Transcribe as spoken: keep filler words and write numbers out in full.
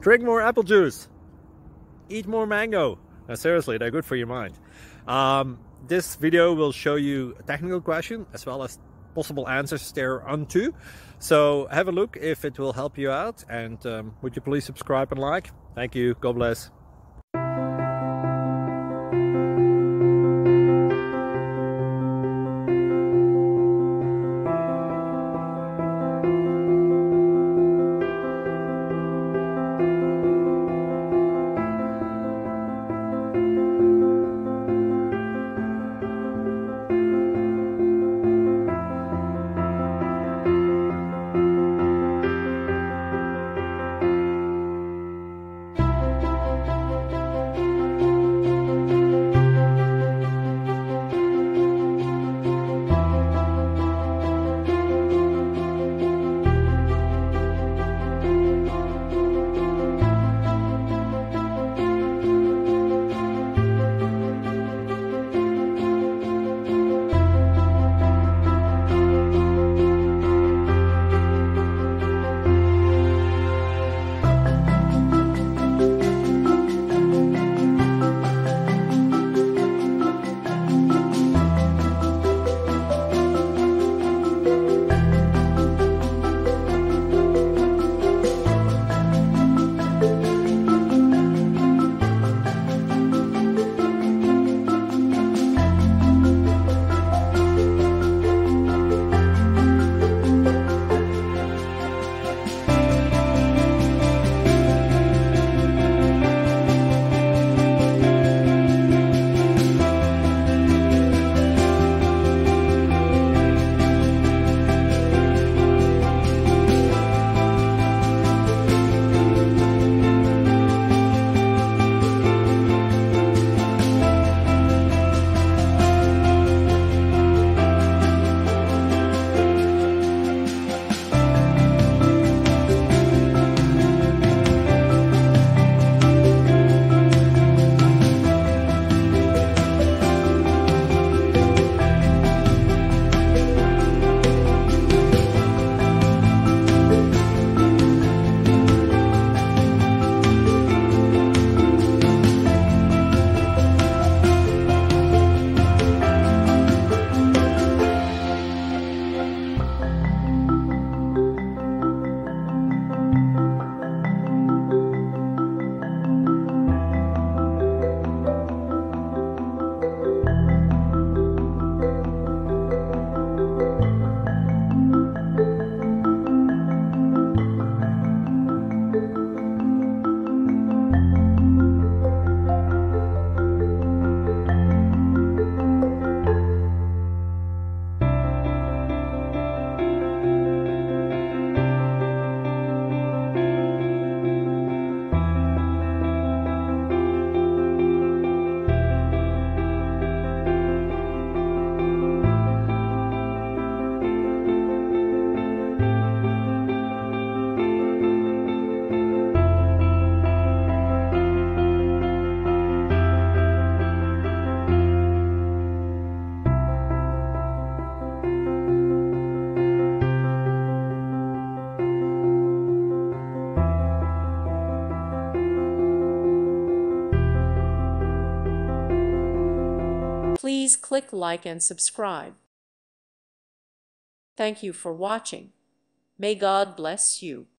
Drink more apple juice. Eat more mango. Now, seriously, they're good for your mind. Um, this video will show you a technical question as well as possible answers thereunto. So have a look if it will help you out, and um, would you please subscribe and like? Thank you. God bless. Please click like and subscribe. Thank you for watching. May God bless you.